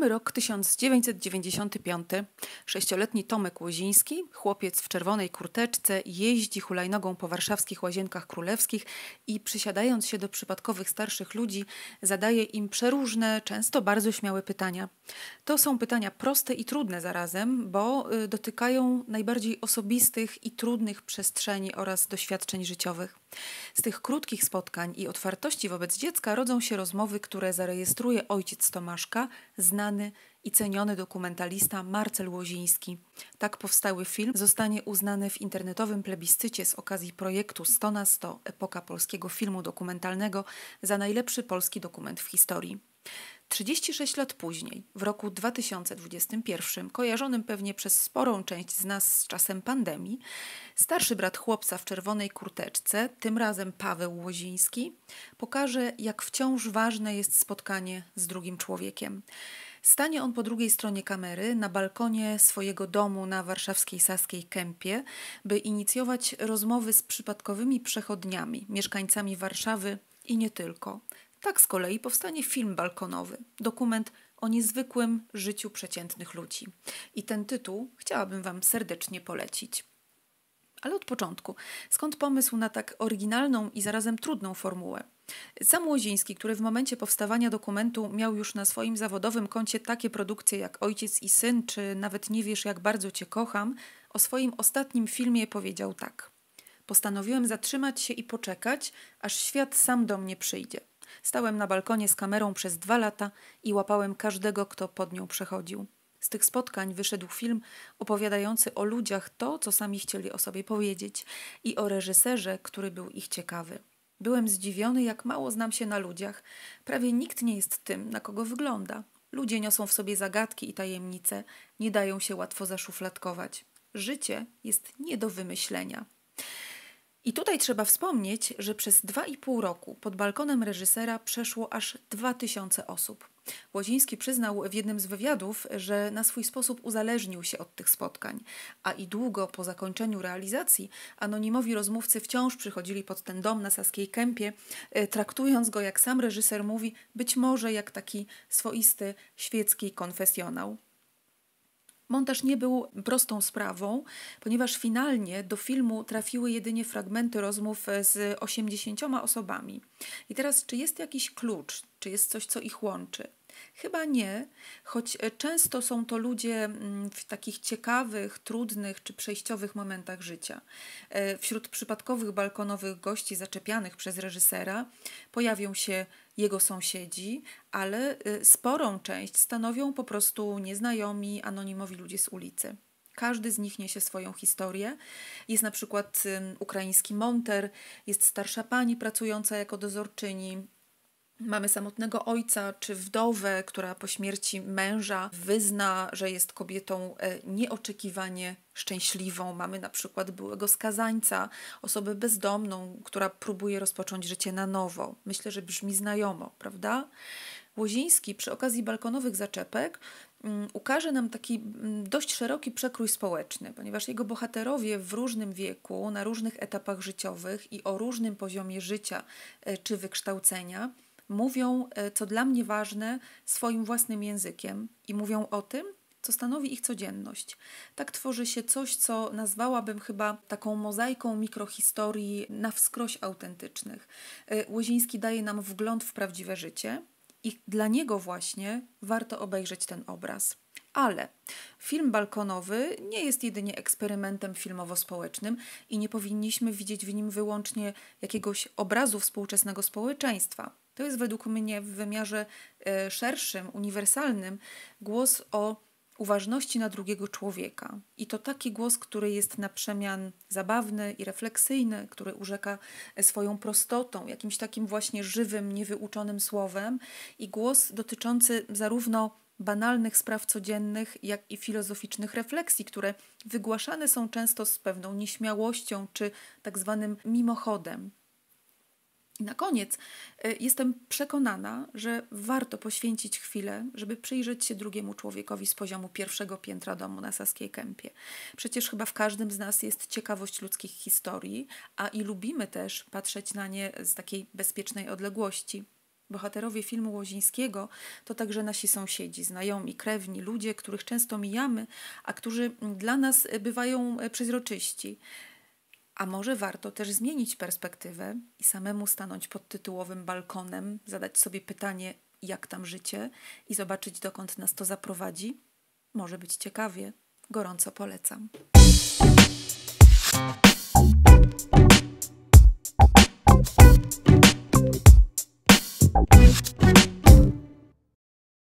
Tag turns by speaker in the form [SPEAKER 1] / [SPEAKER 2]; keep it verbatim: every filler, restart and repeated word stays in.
[SPEAKER 1] Mamy rok tysiąc dziewięćset dziewięćdziesiąty piąty. Sześcioletni Tomek Łoziński, chłopiec w czerwonej kurteczce, jeździ hulajnogą po warszawskich Łazienkach Królewskich i przysiadając się do przypadkowych starszych ludzi, zadaje im przeróżne, często bardzo śmiałe pytania. To są pytania proste i trudne zarazem, bo y, dotykają najbardziej osobistych i trudnych przestrzeni oraz doświadczeń życiowych. Z tych krótkich spotkań i otwartości wobec dziecka rodzą się rozmowy, które zarejestruje ojciec Tomaszka, znany i ceniony dokumentalista Marcel Łoziński. Tak powstały film zostanie uznany w internetowym plebiscycie z okazji projektu sto na sto Epoka Polskiego Filmu Dokumentalnego za najlepszy polski dokument w historii. trzydzieści sześć lat później, w roku dwa tysiące dwudziestym pierwszym, kojarzonym pewnie przez sporą część z nas z czasem pandemii, starszy brat chłopca w czerwonej kurteczce, tym razem Paweł Łoziński, pokaże, jak wciąż ważne jest spotkanie z drugim człowiekiem. Stanie on po drugiej stronie kamery na balkonie swojego domu na warszawskiej Saskiej Kępie, by inicjować rozmowy z przypadkowymi przechodniami, mieszkańcami Warszawy i nie tylko. Tak z kolei powstanie film balkonowy, dokument o niezwykłym życiu przeciętnych ludzi. I ten tytuł chciałabym Wam serdecznie polecić. Ale od początku, skąd pomysł na tak oryginalną i zarazem trudną formułę? Sam Łoziński, który w momencie powstawania dokumentu miał już na swoim zawodowym koncie takie produkcje jak Ojciec i Syn, czy Nawet nie wiesz, jak bardzo Cię kocham, o swoim ostatnim filmie powiedział tak. Postanowiłem zatrzymać się i poczekać, aż świat sam do mnie przyjdzie. Stałem na balkonie z kamerą przez dwa lata i łapałem każdego, kto pod nią przechodził. Z tych spotkań wyszedł film opowiadający o ludziach to, co sami chcieli o sobie powiedzieć i o reżyserze, który był ich ciekawy. Byłem zdziwiony, jak mało znam się na ludziach. Prawie nikt nie jest tym, na kogo wygląda. Ludzie niosą w sobie zagadki i tajemnice, nie dają się łatwo zaszufladkować. Życie jest nie do wymyślenia. I tutaj trzeba wspomnieć, że przez dwa i pół roku pod balkonem reżysera przeszło aż dwa tysiące osób. Łoziński przyznał w jednym z wywiadów, że na swój sposób uzależnił się od tych spotkań, a i długo po zakończeniu realizacji anonimowi rozmówcy wciąż przychodzili pod ten dom na Saskiej Kępie, traktując go, jak sam reżyser mówi, być może jak taki swoisty świecki konfesjonał. Montaż nie był prostą sprawą, ponieważ finalnie do filmu trafiły jedynie fragmenty rozmów z osiemdziesięcioma osobami. I teraz, czy jest jakiś klucz, czy jest coś, co ich łączy? Chyba nie, choć często są to ludzie w takich ciekawych, trudnych czy przejściowych momentach życia. Wśród przypadkowych balkonowych gości zaczepianych przez reżysera pojawią się jego sąsiedzi, ale sporą część stanowią po prostu nieznajomi, anonimowi ludzie z ulicy. Każdy z nich niesie swoją historię. Jest na przykład ukraiński monter, jest starsza pani pracująca jako dozorczyni, mamy samotnego ojca czy wdowę, która po śmierci męża wyzna, że jest kobietą nieoczekiwanie szczęśliwą. Mamy na przykład byłego skazańca, osobę bezdomną, która próbuje rozpocząć życie na nowo. Myślę, że brzmi znajomo, prawda? Łoziński przy okazji balkonowych zaczepek um, ukaże nam taki um, dość szeroki przekrój społeczny, ponieważ jego bohaterowie w różnym wieku, na różnych etapach życiowych i o różnym poziomie życia e, czy wykształcenia mówią, co dla mnie ważne, swoim własnym językiem i mówią o tym, co stanowi ich codzienność. Tak tworzy się coś, co nazwałabym chyba taką mozaiką mikrohistorii na wskroś autentycznych. Łoziński daje nam wgląd w prawdziwe życie i dla niego właśnie warto obejrzeć ten obraz. Ale film balkonowy nie jest jedynie eksperymentem filmowo-społecznym i nie powinniśmy widzieć w nim wyłącznie jakiegoś obrazu współczesnego społeczeństwa. To jest według mnie w wymiarze e, szerszym, uniwersalnym głos o uważności na drugiego człowieka. I to taki głos, który jest na przemian zabawny i refleksyjny, który urzeka swoją prostotą, jakimś takim właśnie żywym, niewyuczonym słowem i głos dotyczący zarówno banalnych spraw codziennych, jak i filozoficznych refleksji, które wygłaszane są często z pewną nieśmiałością czy tak zwanym mimochodem. I na koniec y, jestem przekonana, że warto poświęcić chwilę, żeby przyjrzeć się drugiemu człowiekowi z poziomu pierwszego piętra domu na Saskiej Kępie. Przecież chyba w każdym z nas jest ciekawość ludzkich historii, a i lubimy też patrzeć na nie z takiej bezpiecznej odległości. Bohaterowie filmu Łozińskiego to także nasi sąsiedzi, znajomi, krewni, ludzie, których często mijamy, a którzy dla nas bywają przezroczyści. A może warto też zmienić perspektywę i samemu stanąć pod tytułowym balkonem, zadać sobie pytanie, jak tam życie i zobaczyć, dokąd nas to zaprowadzi? Może być ciekawie. Gorąco polecam.